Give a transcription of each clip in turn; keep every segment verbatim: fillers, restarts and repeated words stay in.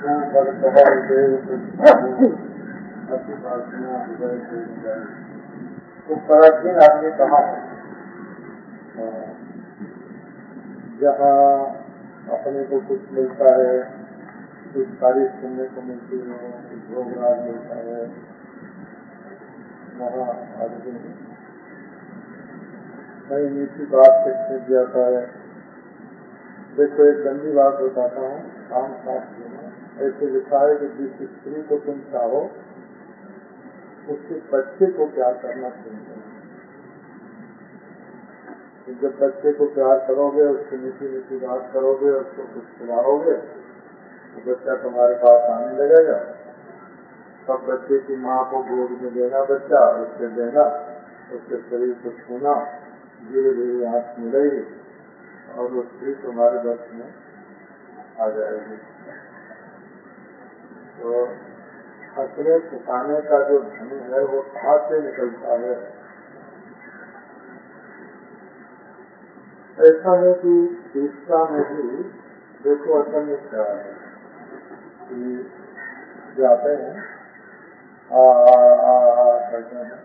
तो प्राचीन आदमी कहाँ है? जहाँ अपने को कुछ मिलता है, कुछ तारीफ सुनने को मिलती है, कुछ भोग राज मिलता है, वहाँ आदमी नई मीठी बात से खींच जाता है। देखो एक गंदी बात बताता हूँ, काम शास्त्र में ऐसे लिखा है कि जिस स्त्री को तुम चाहो उसके बच्चे को प्यार करना चाहिए। जब बच्चे को प्यार करोगे, उसकी मीठी मीठी बात करोगे, उसको कुछ खिलाओगे, तो बच्चा तुम्हारे पास आने लगेगा। तब बच्चे की माँ को गोद में देना, बच्चा उससे देना, उसके शरीर को छूना, धीरे धीरे आँख मिलेगी और वो स्त्री तुम्हारे बस में आ जाएगी। तो हंसने सिखाने का जो धनी है वो कहाँ से निकलता है? ऐसा है कि शिक्षा में भी देखो असल में क्या है कि जाते हैं आ करते हैं,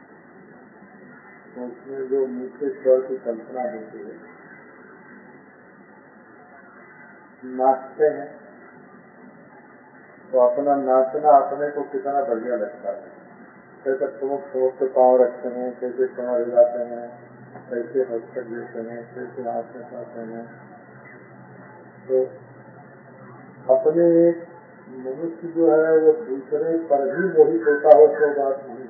तो उसमें जो मीठे स्वर की कल्पना होती है, नाचते हैं तो अपना नाचना अपने को कितना बढ़िया लगता है। कैसे ठुमक ठुमक के पाँव रखते हैं, कैसे कमर हिलाते हैं, कैसे हस्तक देते हैं, कैसे हाथ में खाते हैं। तो अपने मनुष्य जो है वो दूसरे पर भी मोहित होता हो तो बात नहीं,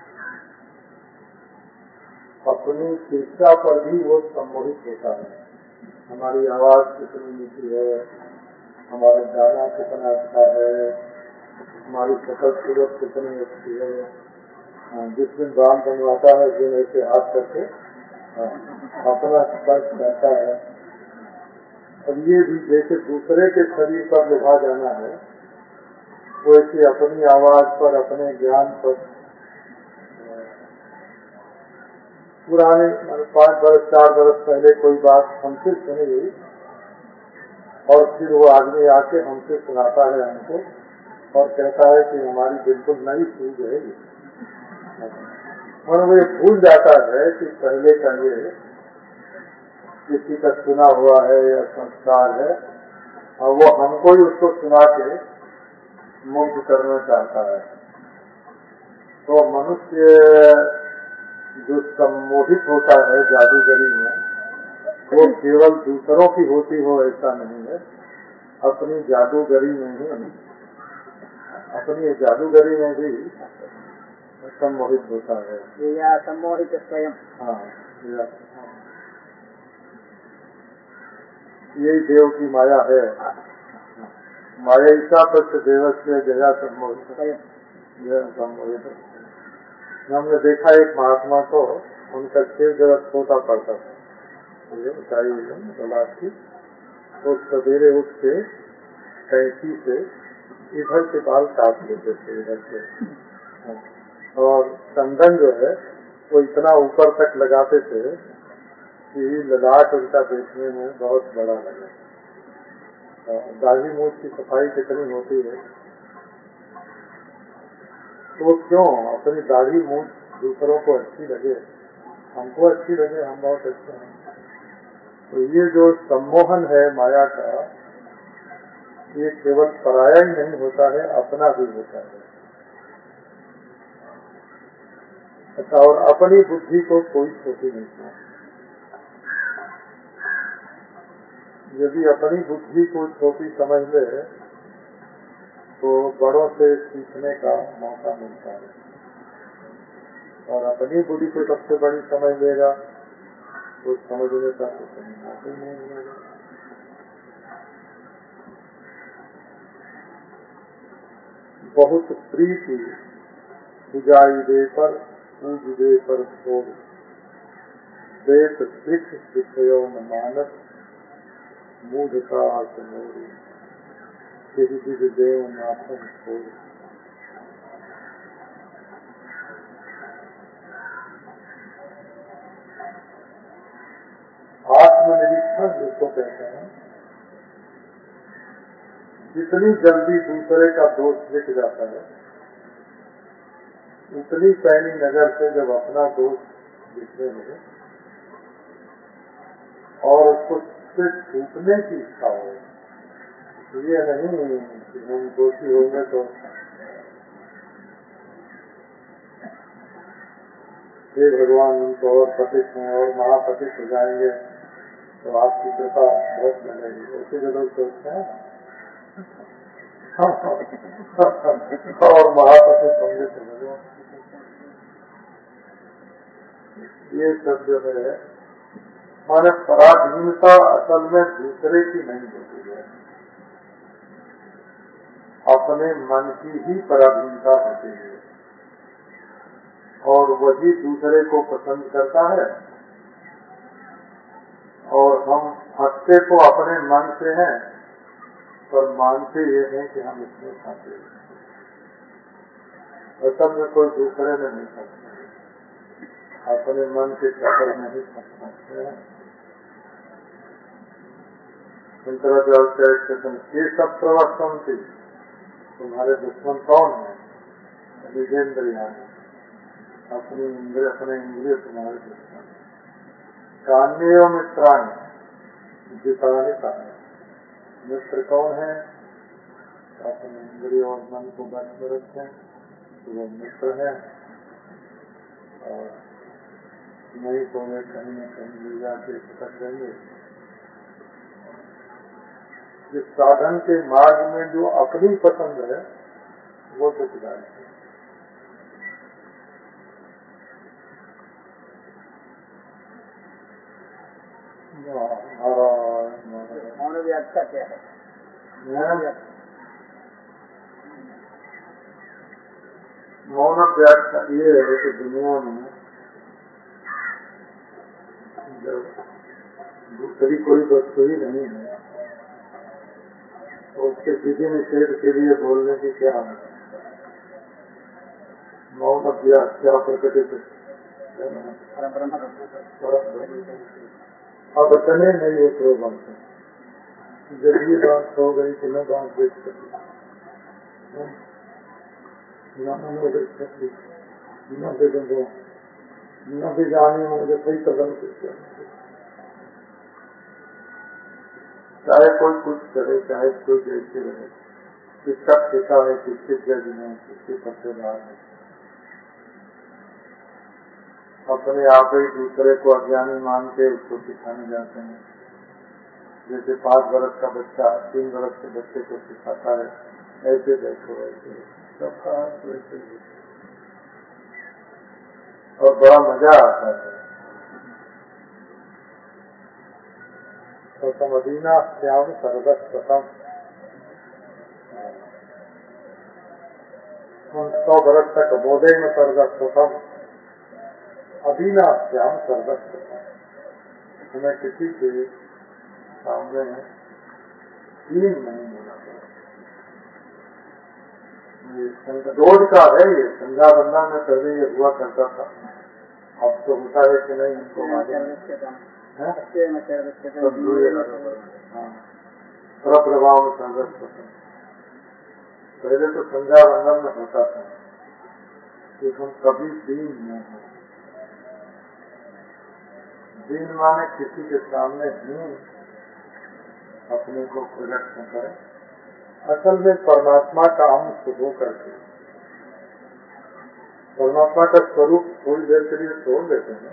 अपनी शिक्षा पर भी वो सम्मोहित होता है। हमारी आवाज कितनी मीठी है, हमारा गाना कितना अच्छा है, हमारी शकल सूरत कितनी अच्छी है। जिस दिन राम बनवाता है, जिन ऐसे हाथ करके अपना स्पर्श करता है। अब ये भी जैसे दूसरे के शरीर पर लुभा जाना है, वैसे अपनी आवाज पर, अपने ज्ञान पर। पुराने पाँच बरस चार बरस पहले कोई बात हमसे सुनी गई और फिर वो आदमी आके हमसे सुनाता है हमको और कहता है कि हमारी बिल्कुल नई सूझ है। और वो भूल जाता है कि पहले का ये किसी का सुना हुआ है या संस्कार है और वो हमको ही उसको सुना के मुग्ध करना चाहता है। तो मनुष्य जो सम्मोहित होता है जादूगरी में, वो केवल दूसरों की होती हो ऐसा नहीं है, अपनी जादूगरी में ही, अपनी जादूगरी में भी सम्मोहित होता है। या सम्मोहित स्वयं। हाँ, यही देव की माया है। माया ईसा पक्ष देवस्य जया सम्मोहित, यह सम्मोहित। हमने देखा एक महात्मा को, उनका सिर जरा छोटा पड़ता था, ऊंचाई की, तो सवेरे उठ के कैंची से इधर से बाल काट लेते थे, इधर से, और चंदन जो है वो इतना ऊपर तक लगाते थे कि ललाट उनका देखने में बहुत बड़ा लगा। दाढ़ी मूछ की सफाई कितनी होती है, तो क्यों अपनी दाढ़ी मूछ दूसरों को अच्छी लगे, हमको अच्छी लगे, हम बहुत अच्छे हैं। तो ये जो सम्मोहन है माया का, ये केवल पराया ही नहीं होता है, अपना भी होता है। अच्छा, और अपनी बुद्धि को कोई छोटी नहीं है। यदि अपनी बुद्धि को छोटी समझ ले तो बड़ों से सीखने का मौका मिलता है, और अपनी बुद्धि को सबसे बड़ी समझ लेगा तो समझने का कुछ मौका नहीं मिलेगा। बहुत प्रीति बुझाई दे पर पूज दे पर छोड़, देश सिख सिखयो न मानस, मूढ़ का मोरी, दिव्य देव नाथन छोड़। आत्मनिरीक्षण जिसको कहते हैं, जितनी जल्दी दूसरे का दोष लिख जाता है, उतनी पैनी नजर से जब अपना दोष लिखने लगे और उसको से छूटने की इच्छा हो, ये नहीं कि हम दोषी होंगे तो हे भगवान उनको और पतित हैं और महापतित हो जाएंगे तो आपकी कृपा बहुत मिलेगी, ऐसे जो लोग सोचते हैं और महापतित होंगे तो भगवान, ये सब जो है माने पराधीनता असल में दूसरे की नहीं होती है, अपने मन की ही पराधीनता होती है और वही दूसरे को पसंद करता है और हम हटते तो अपने मन से हैं पर मानते ये हैं कि हम इसमें खाते हैं, असल में कोई दूसरे में नहीं सकते, अपने मन के चक्कर में ही फंस सकते हैं। शंकराचार्य कहते हैं ये सब प्रवर्तन थी, तुम्हारे दुश्मन कौन है? विजेंद्रिया, अपनी इंद्रिय अपने इंद्रिय तुम्हारे दुश्मन, कान्य मित्राणी जिताने का है। मित्र कौन है? अपने इंद्रिय और मन को बच में रखें तो वो मित्र है, और नहीं तो वे कहीं न कहीं ले जाके पकड़ देंगे। इस साधन के मार्ग में जो अपनी पसंद है वो दुखदायक है। मौन व्याख्या क्या है? मौन व्याख्या ये है कि दुनिया में जब दूसरी कोई वस्तु ही नहीं है तो उसके विधि निषेध के लिए बोलने की क्या है? मौन व्याख्या प्रकटित अब इतने नहीं उतरो बनते, जब ये बात हो गई कि न बात देख सकती, न मनो देख सकती, न देखो न भी जाने मुझे सही कदम से, चाहे कोई कुछ करे चाहे कोई जैसे रहे, किसका ठेका है, किसके जज में, किसके पत्तेदार है, अपने आप ही दूसरे को अज्ञानी मान के उसको सिखाने जाते हैं। जैसे पांच वर्ष का बच्चा तीन वर्ष के बच्चे को सिखाता है ऐसे देखो ऐसे सबका वैसे, और बड़ा मजा आता है। तो समदीना श्याम सर्वस प्रथम, हम सौ वर्ष तक बोधे में सर्वस प्रथम, अदीना श्याम सर्वस प्रथम, हमें किसी के सामने तीन नहीं होना चाहिए। रोज का है ये, संध्या बंदा में पहले ये हुआ करता था, अब तो होता है कि नहीं हमको मालूम है। प्रभाव में संघर्ष होता है, पहले तो संध्या बंधन में होता था कि हम कभी दीन नहीं हैं। दीन माने किसी के सामने ही अपने को प्रकट न करें, असल में परमात्मा का अंश हो करके परमात्मा का स्वरूप थोड़ी देर के लिए छोड़ देते हैं।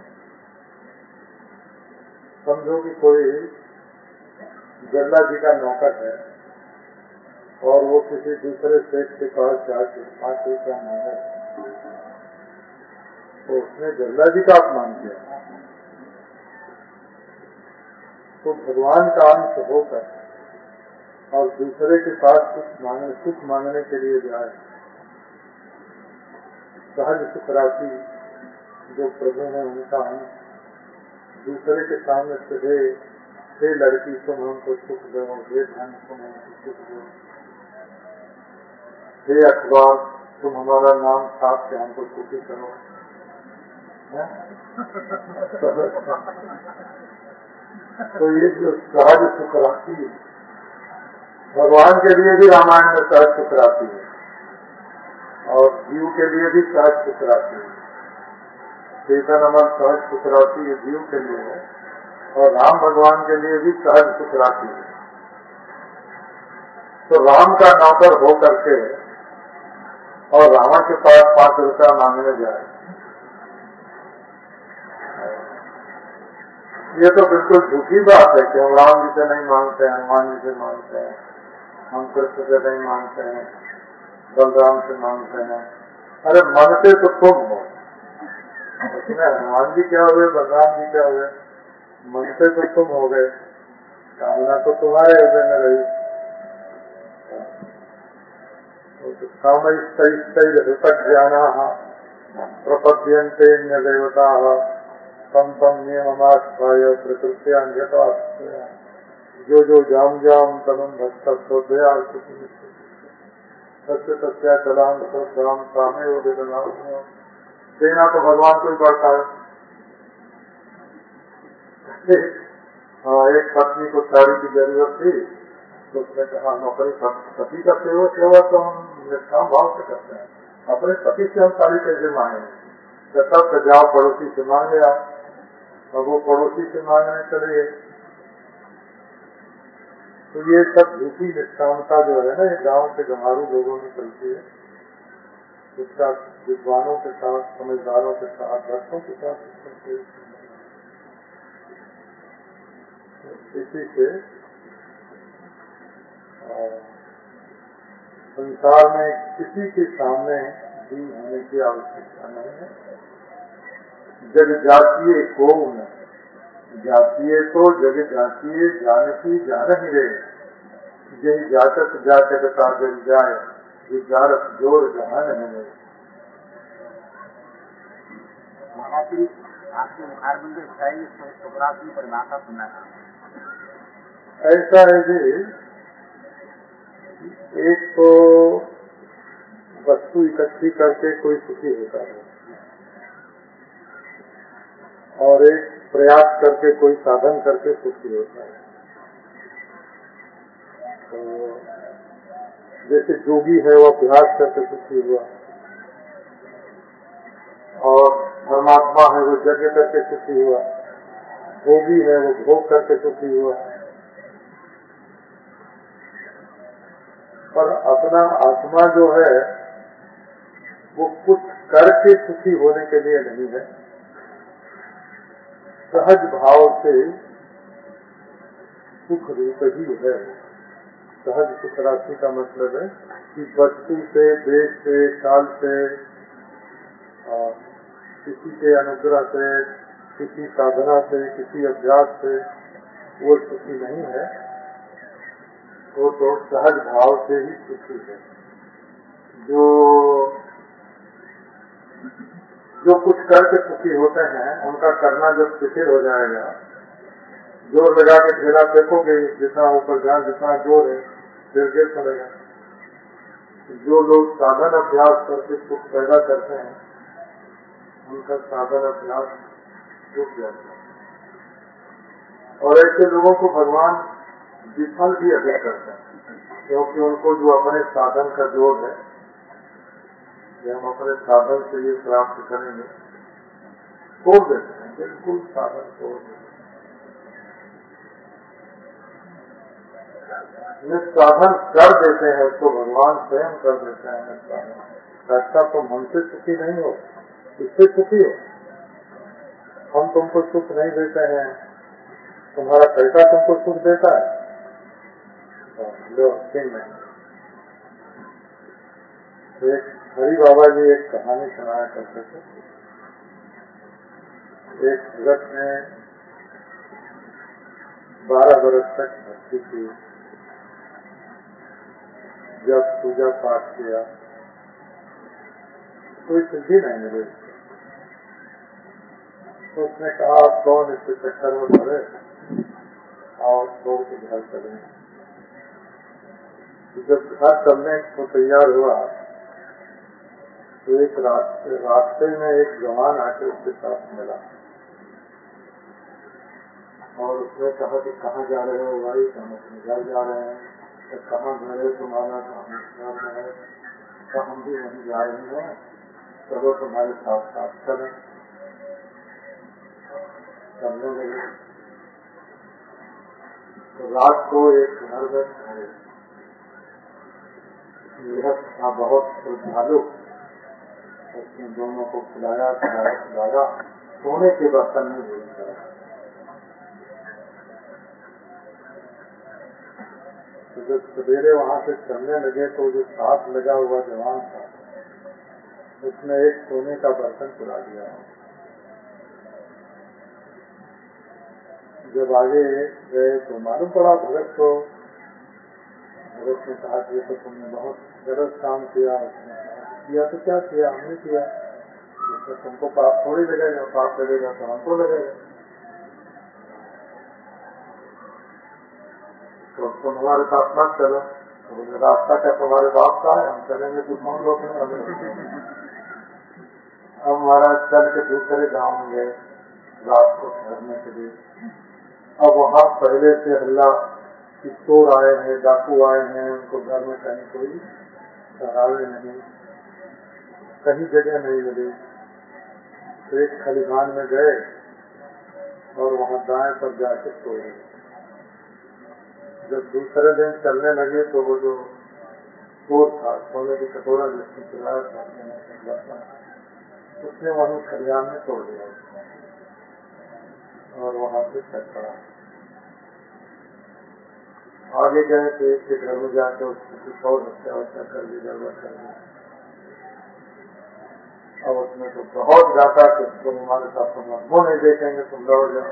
समझो कि कोई गल्ला जी का नौकर है और वो किसी दूसरे सेठ के पास जाके पांच रुपया मांगे तो उसने गल्ला जी का अपमान किया, तो भगवान का अंश होकर और दूसरे के पास कुछ मांगने सुख मांगने के लिए जाए, सहज सुख राशि जो प्रभु है उनका अंश दूसरे के सामने सीधे, हे लड़की तुम हमको सुख दो, हे धन तुम हमको सुख दो, हे अखबार तुम हमारा नाम छाप के हमको सुखी करो, तो ये जो सहज सुख राशि भगवान के लिए भी रामायण में सहज सुख राशि है और जीव के लिए भी सहज सुख राशि है। चेतन अमर सहज सुख राशि जीव के लिए है और राम भगवान के लिए भी सहज सुख राशि है। तो राम का नौकर हो करके और रावण के पास पांच रुपया मांगने जाए, ये तो बिल्कुल झूठी बात है कि हम राम जी से नहीं मांगते हैं, हनुमान जी से मांगते हैं, हम कृष्ण से नहीं मांगते हैं, बलराम से मांगते हैं। अरे मांगते तो तुम हो, उसमें हनुमान जी क्या हुए, बलराम जी क्या हुए, मांगते तो तुम हो गए, कामना तो तुम्हारे हृदय में रही। ज्ञाना प्रपद्यन्ते देवता तम तम नियमाश्रय प्रकृत्या जो जो जाम जाम तनुम भक्त श्रोधया सत्य सत्या कलाम श्रद्धाम सामे वो देना तो भगवान को ही पड़ता है। हाँ, एक पत्नी को साड़ी की जरूरत थी तो उसने कहा नौकरी पति का सेवा सेवा तो हम निष्काम भाव से करते हैं, अपने पति से हम साड़ी कैसे मांगेंगे। तब तो जाओ पड़ोसी से मांग लिया और वो पड़ोसी से मांगने चले गए। तो ये सब झूठी निष्कामता जो है ना, ये गांव के गंवारू लोगों में चलती है। इसका विद्वानों के साथ, समझदारों के साथ, भक्तों के साथ इसी से संसार में किसी के सामने दीन होने की आवश्यकता नहीं है। जग जातीय को न जातीय तो जग जातीय जानती जान ही रहे, यही जातक जातकता जग जाए विचारक जोर जहान है। आपके मुखारबंद फोटोग्राफी परिभाषा सुनना ऐसा है जी, एक तो वस्तु इकट्ठी करके कोई सुखी होता है और एक प्रयास करके कोई साधन करके सुखी होता है। तो जैसे जोगी है वो अभ्यास करके सुखी हुआ और परमात्मा है वो यज्ञ करके सुखी हुआ, भोगी है वो भोग करके सुखी हुआ। पर अपना आत्मा जो है वो कुछ करके सुखी होने के लिए नहीं है, सहज भाव से सुख रूप ही है। सहज सुख राशि का मतलब है कि वस्तु से, देश से, काल से, किसी के अनुग्रह से, किसी साधना से, किसी अभ्यास से वो सुखी नहीं है, वो तो सहज भाव से ही सुखी है। जो जो कुछ करके सुखी होते हैं उनका करना जब शिथिल हो जाएगा, जोर लगा के ठेला फेंकोगे, जितना ऊपर जाए जितना जोर है फिर गिर पड़ेगा। जो लोग साधन अभ्यास करके सुख पैदा करते हैं उनका साधन अभ्यास रुक जाता है और ऐसे लोगों को भगवान विफल भी अधिक करते हैं, क्योंकि उनको जो अपने साधन का जोर है कि हम अपने साधन से ये प्राप्त करेंगे, छोड़ देते हैं, बिल्कुल साधन छोड़ देते हैं। निस्साधन कर देते हैं, उसको भगवान स्वयं कर देते हैं निस्साधन। अच्छा तुम हमसे सुखी नहीं हो, इससे सुखी हो, हम तुमको सुख नहीं देते हैं, तुम्हारा पैसा तुमको सुख देता है। लो तीन महीने एक हरि बाबा जी एक कहानी सुनाया करते थे। एक भगत ने बारह बरस तक भक्ति की, जब पूजा पाठ किया कोई सिद्धि नहीं मिली। तो उसने कहा आप कौन इसके चक्कर में पड़े और छोड़ के घर चले। जब घर चलने को तैयार हुआ तो एक रास्ते रास्ते में एक जवान आके उसके साथ मिला और उसने कहा कि कहाँ जा रहे हो भाई? हम अपने घर जा रहे हैं। तो कहाँ घर है तुम्हारा, कहाँ घर है, तो हम भी वहीं जा रहे हैं, चलो तुम्हारे साथ साथ चलें। चलने लगे तो रात को एक घर में ठहरे। यह था बहुत श्रद्धालु, उसने दोनों को खिलाया खिलाया खिलाया, सोने के बर्तन में भूल करा। तो जब सवेरे वहां से चलने लगे तो जो साथ लगा हुआ जवान था उसने एक सोने का बर्तन चुरा लिया। जब आगे गए तो मालूम पड़ा भगत को। भगत ने कहा कि तो तुमने बहुत गलत काम किया। उसने कहा किया तो क्या किया, हमने किया, तो तुमको पाप थोड़ी लगेगा, पाप लगेगा तो हमको लगेगा। तो तुम हमारे साथ मत चलो। तो रास्ता क्या तुम्हारे बाप का है, हम चलेंगे तो कौन रोकने वाले। अब हमारा चल के दूसरे गाँव में गए रात को ठहरने के लिए। अब वहाँ पहले से हल्ला कि चोर आए हैं, डाकू आए हैं, उनको घर में कहीं कोई सहारे नहीं, कहीं जगह नहीं मिली। तो एक खलिहान में गए और वहाँ दाएं पर जाके सो गए। जब दूसरे दिन चलने लगे तो वो जो चोर था, सोने की कटोरा जिसने चुराया था, उसने वहीं खलिहान में तोड़ दिया और वहाँ से चल पड़ा। आगे गए तो एक के घर में जाकर उसने कुछ और हत्या वत्या कर दी, गड़बड़ कर दी। अब उसने तो बहुत जाता कि तुम हमारे साथ तुम वो नहीं देखेंगे, तुम लौट जाओ।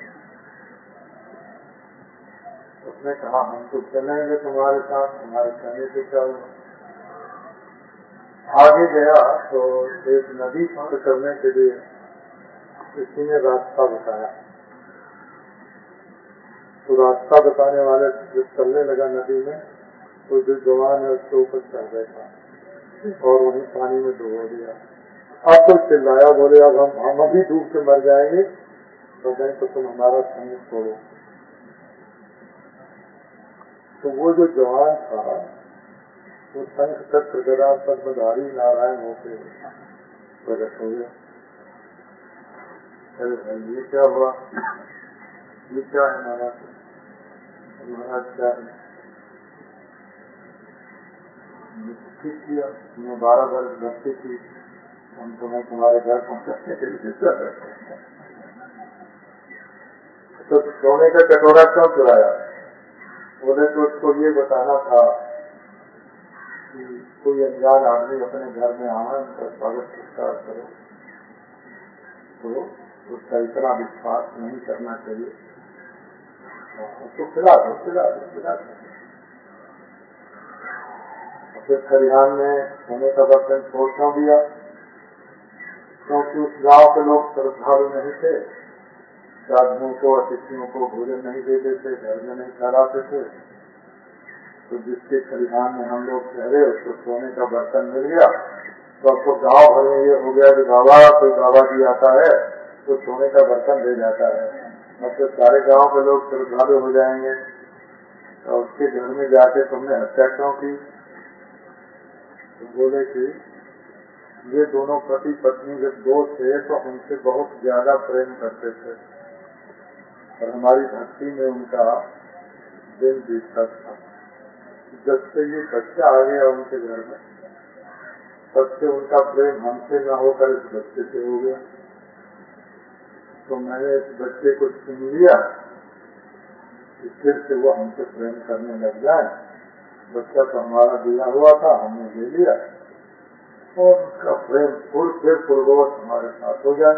उसने कहा हम तो चलेंगे तुम्हारे साथ, तुम्हारे कहने से चलो। आगे गया तो एक नदी पार करने के लिए किसी ने रास्ता बताया। तो रास्ता बताने वाले जब चलने लगा नदी में तो जो जवान है उसके ऊपर चढ़ गया और वहीं पानी में डुबो दिया। अब तो चिल्लाया, बोले अब हम हम अभी डूब के मर जाएंगे, तो कहीं तो तुम हमारा संग छोड़ो। तो वो जो जवान था वो शंख चक्र गदा पद्मधारी नारायण होके प्रकट हो गया। अरे भाई ये क्या हुआ, ये क्या है महाराज, महाराज क्या है, ठीक किया, तुमने बारह वर्ष भक्ति की, हम तुम्हें तुम्हारे घर पहुंचाने के लिए चल रहे हैं। तो सोने का कटोरा क्यों चुराया? बोले तो उसको ये बताना था कि कोई अनजान आदमी अपने घर में आए, उनका स्वागत सत्कार करो, तो उसका इतना विश्वास नहीं करना चाहिए, उसको खिला दो खिला दो खिला दो। फिर खलिहान में सोने का बर्तन छोड़ क्यों दिया? क्योंकि उस गांव के लोग श्रद्धालु नहीं थे, साधुओं को अतिथियों को भोजन नहीं देते थे, घर में नहीं ठहराते थे। तो जिसके खलिहान में हम लोग ठहरे उसको सोने का बर्तन मिल गया, तो अब तो गाँव भर में ये हो गया कि बाबा कोई बाबा जी आता है तो सोने का बर्तन ले जाता है। मतलब सारे गांव के लोग श्रद्धालु हो जाएंगे। तो उसके घर में जाके तुमने हत्या क्यों की? तो बोले कि ये दोनों पति पत्नी जब दो थे तो हमसे बहुत ज्यादा प्रेम करते थे और हमारी भक्ति में उनका दिन बीतता था। जब से ये बच्चा आ गया उनके घर में, तब से उनका प्रेम हमसे न होकर इस बच्चे से हो गया। तो मैंने इस बच्चे को छीन लिया कि फिर से वो हमसे प्रेम करने लग जाए। बच्चा तो हमारा दिया हुआ था, हमने ले लिया और उसका प्रेम फिर फिर पूर्ववत हमारे साथ हो जाए।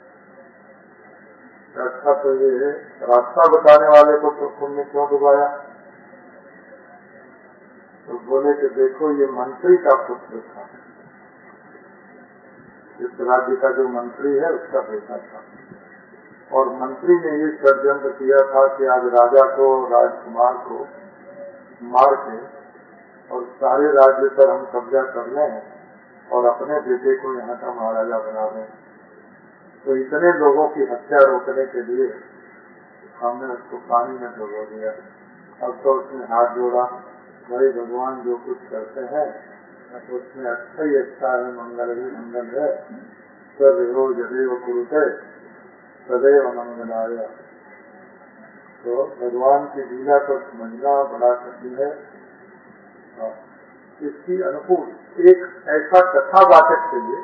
अच्छा तो ये रास्ता बताने वाले को तो तुमने क्यों डुबाया? तो बोले कि देखो ये मंत्री का पुत्र था, इस राज्य का जो मंत्री है उसका बेटा था, और मंत्री ने ये षड्यंत्र किया था कि आज राजा को राजकुमार को मार के और सारे राज्य पर हम कब्जा कर लें और अपने बेटे को यहाँ का महाराजा बना दें। तो इतने लोगों की हत्या रोकने के लिए हमने उसको पानी में डुबो दिया। अब तो उसने हाथ जोड़ा भाई भगवान जो कुछ करते हैं उसमें अच्छा ही अच्छा है, मंगल ही मंगल है। सर्वो यदेव कुरुते सदैव मंगलाय। तो भगवान की लीला को समझना बड़ा कठिन है। इसकी अनुकूल एक ऐसा कथावाचक चाहिए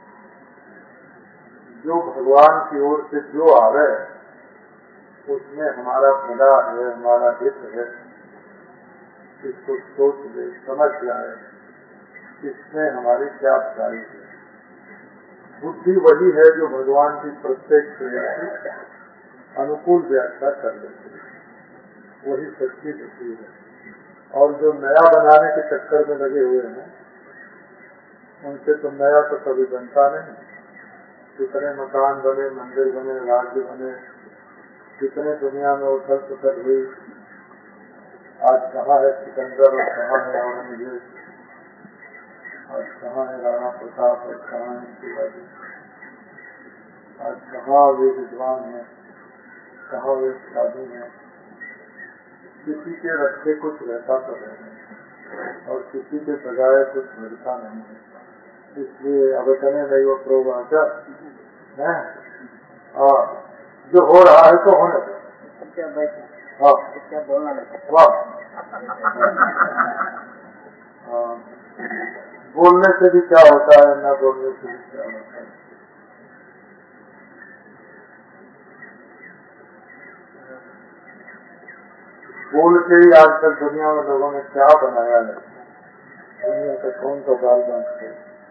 जो भगवान की ओर से जो आवे उसमें हमारा भला है, हमारा हित है, इसको सोच ले, समझ जाए, इसमें हमारी क्या भलाई है। बुद्धि वही है जो भगवान की प्रत्येक क्रिया की अनुकूल व्याख्या कर लेती है, वही सच्ची बुद्धि है। और जो नया बनाने के चक्कर में लगे हुए हैं उनसे तो नया तो कभी बनता नहीं। जितने मकान बने, मंदिर बने, राज्य बने, जितने दुनिया में उथल पुथल हुई, आज कहाँ है सिकंदर और कहाँ है औरंगजेब, आज कहाँ है राणा प्रताप और कहाँ है शिवाजी, आज कहाँ वे विद्वान हैं, कहाँ वे साधु हैं। किसी के रखे कुछ रहता तो नहीं और किसी के बजाय कुछ मिलता नहीं है। इसलिए अब इतने नहीं वो प्रोवाचर है, जो हो रहा है तो होने दो। हाँ, क्या बोलना नहीं। वाह, बोलने से भी क्या होता है, न बोलने से भी क्या होता है। बोल के ही आजकल दुनिया में लोगों ने क्या बनाया है, दुनिया का कौन सा बाल बांटते।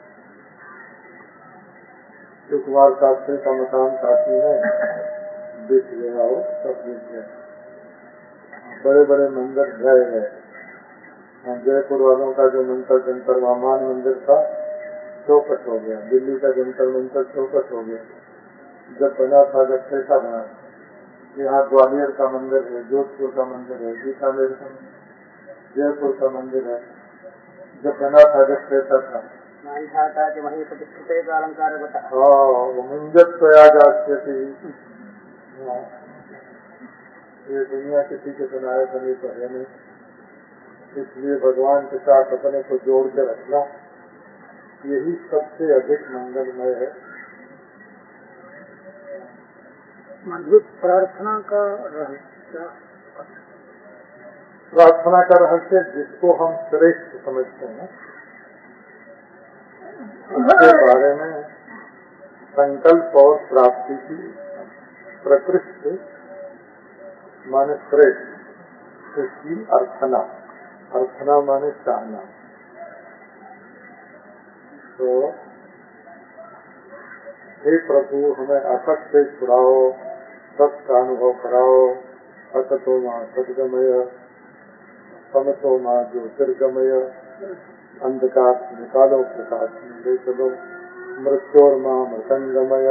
कुमार शास्त्री का मकान काशी में बिक गया हो, सब बिक गया। बड़े बड़े मंदिर गए हैं। जयपुर वालों का जो मंत्र जंतर वामान मंदिर था चौपट हो गया, दिल्ली का जंतर मंतर चौपट हो गया। जब बना था, जब कैसा बना था। यहाँ ग्वालियर का मंदिर है, जोधपुर का मंदिर है, बीकानेर का, जयपुर का मंदिर है। जब बना था, जब कैसा था, था कि वही प्रतिष्ठित का अलंकार बता। हाँ, मुंजत तो याद आती थी। ये दुनिया किसी के बनाए बनी तो है नहीं, इसलिए भगवान के साथ अपने को जोड़ के रखना यही सबसे अधिक मंगलमय है। मजबूत प्रार्थना का रहस्य, प्रार्थना का रहस्य जिसको हम श्रेष्ठ समझते हैं उसके बारे में संकल्प और प्राप्ति की प्रकृष्ट माने श्रेष्ठ, इसकी अर्थना, अर्थना माने चाहना। तो हे प्रभु, हमें असत से छुड़ाओ, सत का अनुभव कराओ। असतो माँ सदगमय, समतो माँ ज्योतिर्गमय, अंधकार से निकालो, प्रकाश में ले चलो। मृत्योर माँ मृतंगमय,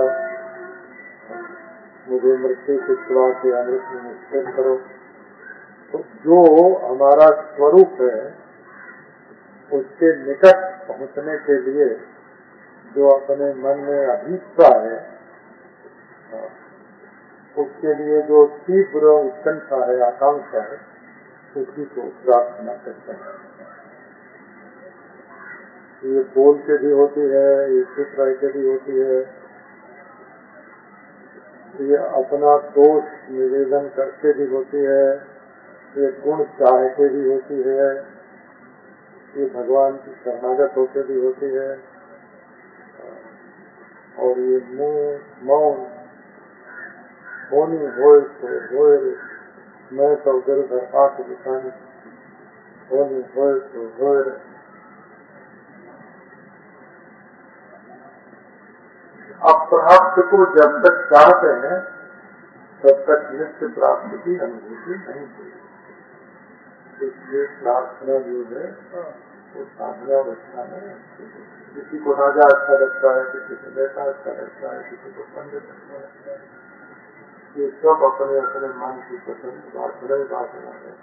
मुझे मृत्यु से छुड़ा के अमृत में स्थिर करो। तो जो हमारा स्वरूप है उसके निकट पहुँचने के लिए जो अपने मन में अभीष्टा है, उसके लिए जो तीव्र उत्कंठा है, आकांक्षा है, उसी को प्रार्थना करते हैं। ये बोल के भी होती है, ये चुप रह के भी होती है, ये अपना दोष निवेदन करके भी होती है, ये गुण चाह के भी होती है, ये भगवान की शरणागत होके भी होती है, और ये मुंह मौन होनी होए तो होए, मैं तो गिर आंख दिखानी, होनी होए तो होए। अप्राप्त को जब तक चाहते हैं तब तक नित्य प्राप्ति की अनुभूति नहीं हुई। इसलिए प्रार्थना जो है वो साधना रखना है। किसी को राजा अच्छा लगता है, किसी को नेता अच्छा लगता है, किसी को पंडित अच्छा लगता है। ये सब अपने अपने मन की पसंद वासना ही वासना है।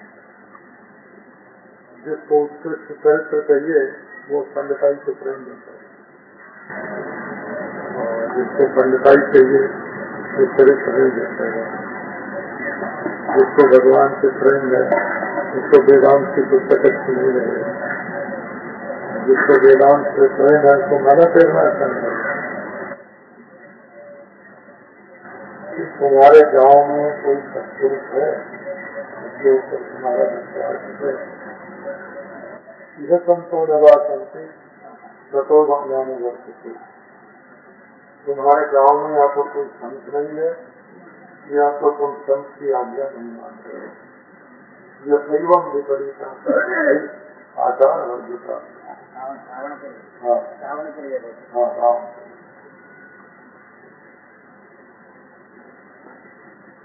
जिसको उत्कृष्ट चरित्र कहिए वो पंडिताई से प्रेम करता है, और जिसको पंडिताई चाहिए वो चरित्र नहीं देता है। जिसको भगवान से प्रेम है उसको वेदांत की पुस्तक अच्छी नहीं लगे, जिसको वेदांत से स्वयं है उसको माना करना चाहिए। तुम्हारे गांव में कोई सत्पुरुष है जो तुम्हारा विश्वास है, यह संतो नवासंति सतो भगवान वर्षित। तुम्हारे गांव में या तो कोई संत नहीं है या तो तुम संत की आज्ञा नहीं मानते हो। यह एवं विपरीत आचार वर्जिता। हाँ हाँ हाँ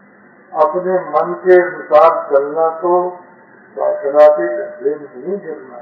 अपने मन के अनुसार चलना तो शासनातीत प्रेम नहीं गिरना